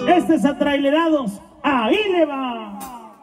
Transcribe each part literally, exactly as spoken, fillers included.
Este es Atrailerados. Ahí le va.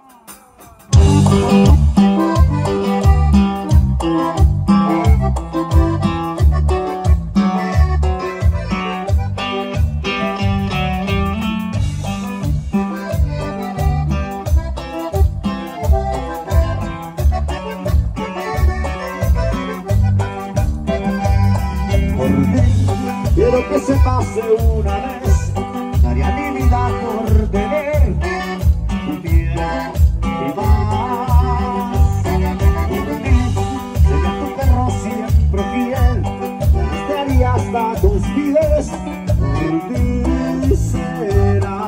Quiero que se pase una vez, daría mi vida por tener tu piel y más. Por mí, sería tu perro siempre fiel, estaría hasta tus pies, por ti será.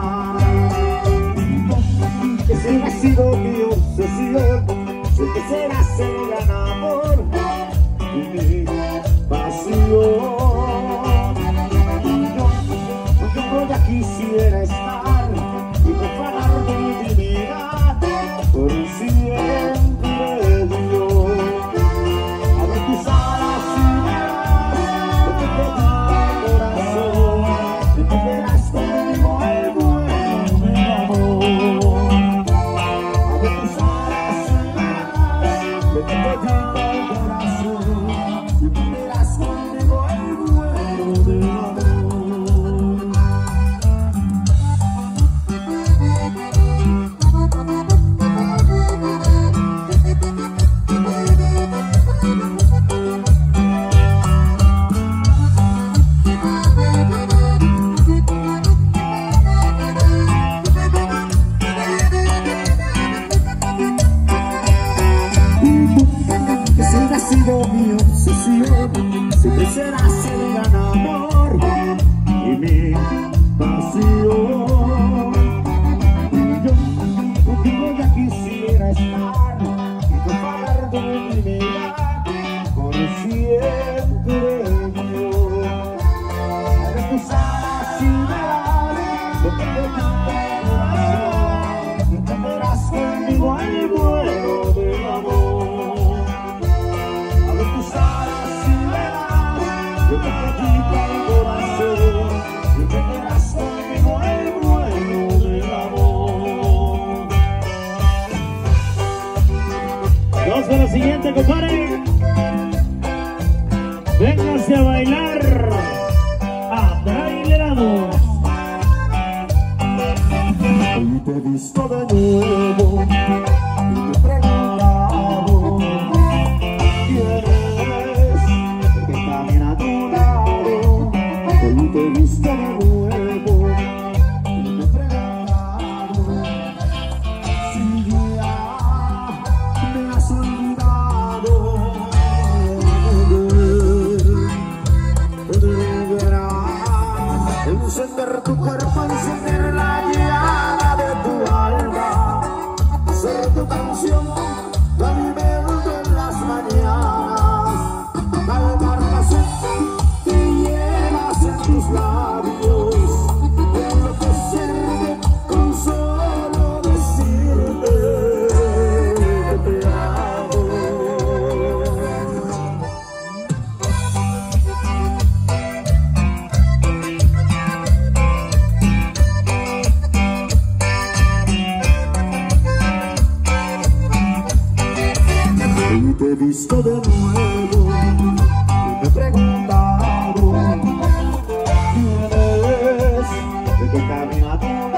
Que será sido mi obsesión, sé que serás el gran amor y mi pasión. Quisiera estar y comparar mi divinidad por siempre Dios. A ver tus alas y verás lo que te da el corazón, y tú verás conmigo el vuelo del amor. A ver tus alas y verás lo que te da el corazón, y tú verás conmigo el vuelo del amor. Mi obsesión, siempre serás el gran amor y mi pasión. Y yo contigo ya quisiera estar y comparar tu intimidad por siempre Dios. Abre tus alas y verás lo que te canta el corazón, y te verás conmigo al vuelo del amor. Lo que te quita el corazón, y te quedas conmigo el vuelo del amor. Vamos con la siguiente, compadre. Véngase a bailar. Atrailerados. Hoy te he visto de nuevo y me he preguntado quién es el que camina a tu lado. Hoy te he visto de nuevo y me he preguntado si ya me has olvidado. Deberá encender tu cuerpo, encender la llama de tu alma, ser tu canción, tu alimento en las mañanas, calmar la sed que llevas en tus labios, enloquecerme con solo decirte que te amo. Y te he visto de nuevo y me he preguntado quién es el que camina a tu